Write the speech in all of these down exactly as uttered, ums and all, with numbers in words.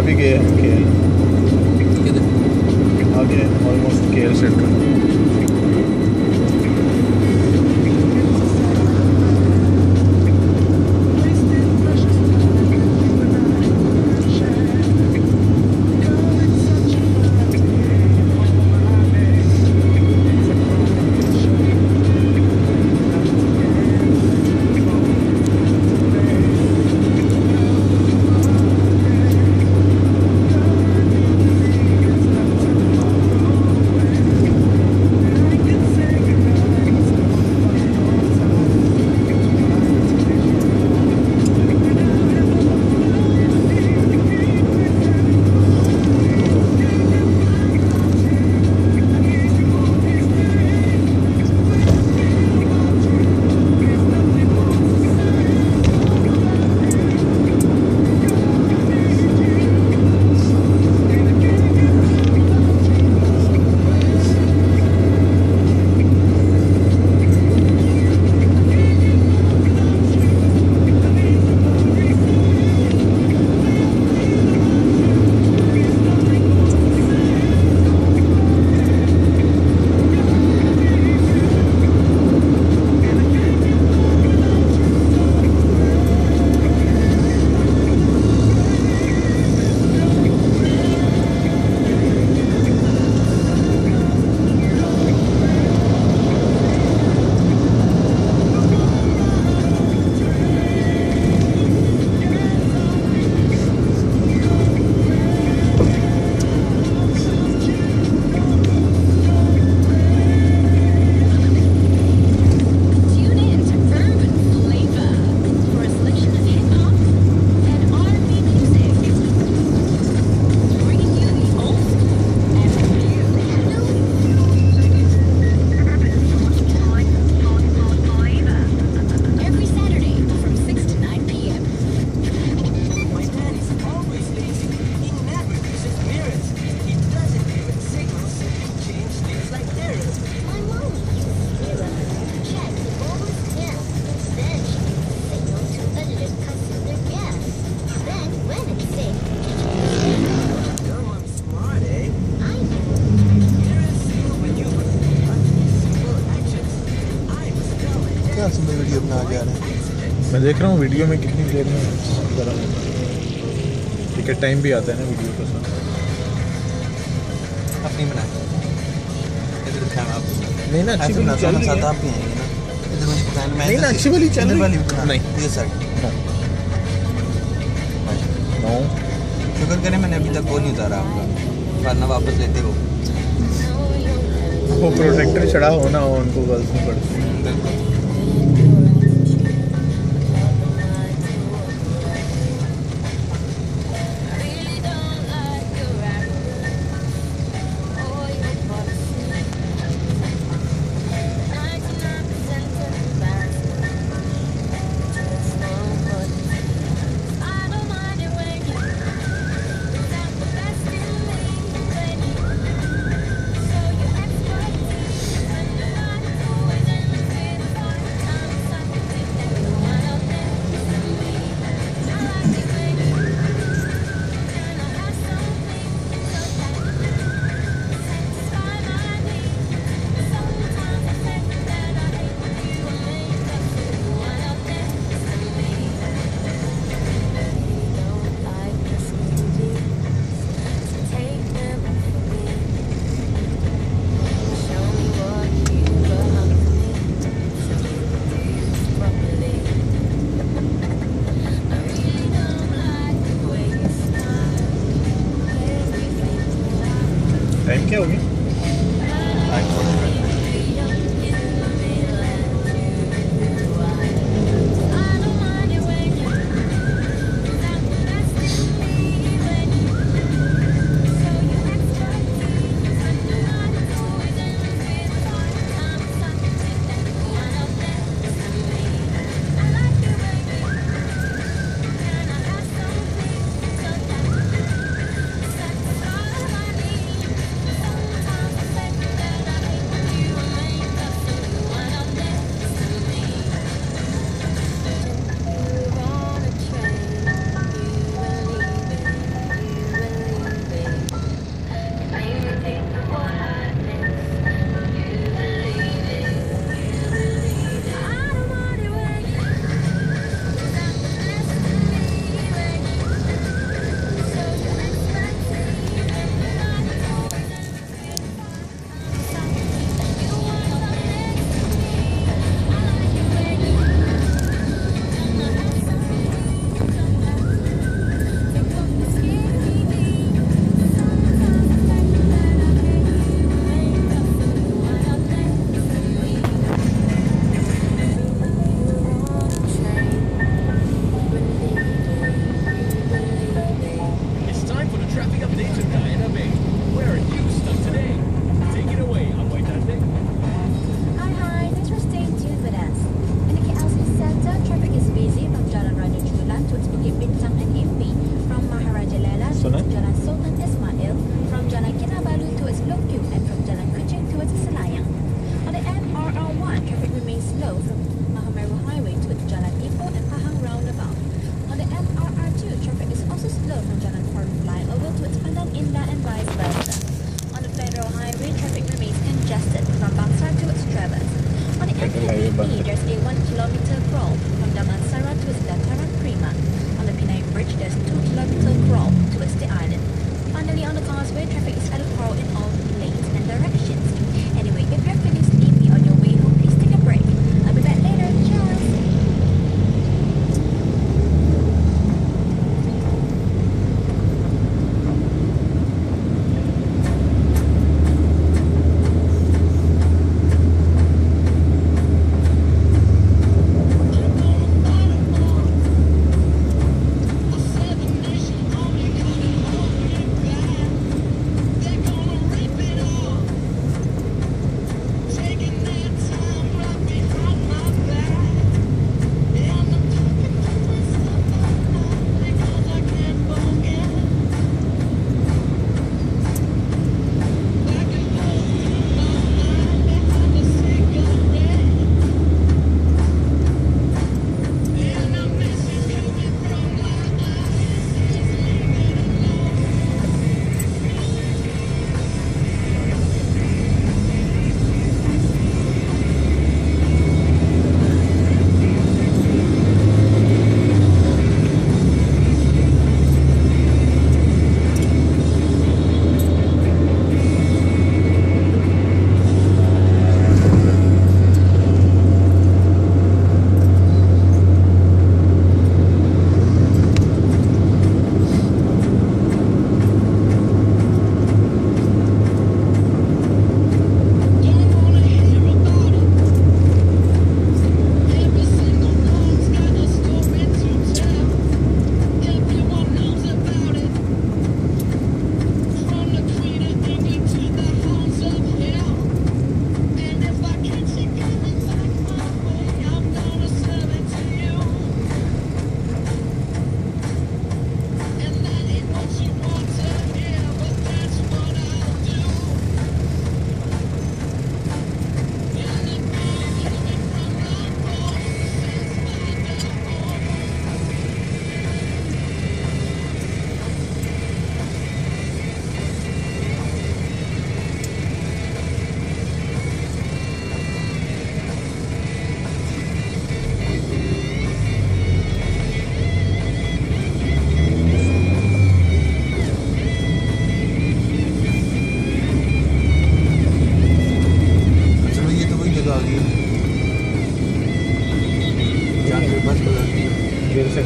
भी गए हैं केएल। किधर आगे ऑलमोस्ट केएल सेंटर। वीडियो बना के आ रहे हैं। मैं देख रहा हूँ वीडियो में कितनी देर में गर्म होता है। टिकट टाइम भी आता है ना वीडियो के साथ। अपनी बना इधर दिखाना आप नहीं ना अच्छी वाली चल रही है। आप भी आएंगे ना इधर मुझे पता है। मैं नहीं ना अच्छी वाली चल रही है। नहीं ये सर नो शुक्र करें मैंने अभी तक वो नहीं उतारा आपका, वरना वापस लेते हो। वो प्रोटेक्टर चढ़ा होना हो उनको गलत नहीं पड़ती। बिल्कुल टाइम क्या हो गया?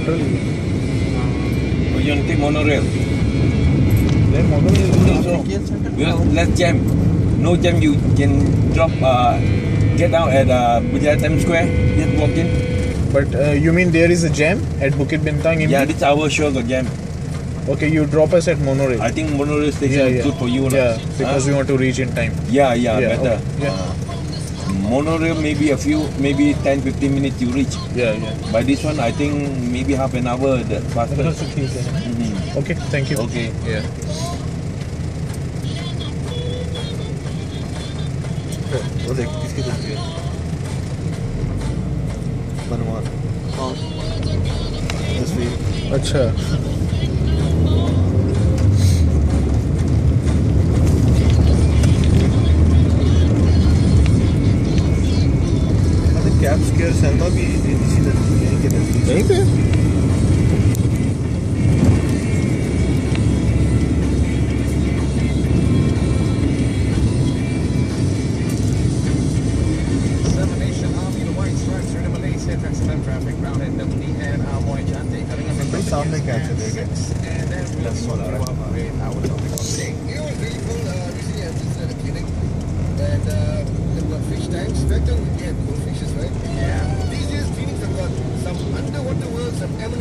central. Oh, you want to take monorail? Then monorail is also. Well, let's jam. No jam, you can drop, uh, get down at uh, Bukit Time Square, just walk in. But uh, you mean there is a jam at Bukit Bintang? Yeah, this hour sure got jam. Okay, you drop us at monorail. I think monorail station yeah, is yeah. good for you. Yeah, no? because Huh? we want to reach in time. Yeah, yeah, Yeah, better. okay. Yeah. Uh, monorail maybe a few, maybe ten to fifteen minutes you reach. Yeah, yeah. By this one, I think maybe half an hour the faster. Mm-hmm. Okay, thank you. Okay. Yeah. वो देख किसकी तस्वीर बनवा कौन तस्वीर अच्छा cap square Sharma भी इसी तस्वीर यहीं के तस्वीर यहीं पे सामने क्या चलेगा And uh, they've got fish tanks. Back then, we had goldfishes, right? Yeah. These days, Phoenix have got some underwater worlds of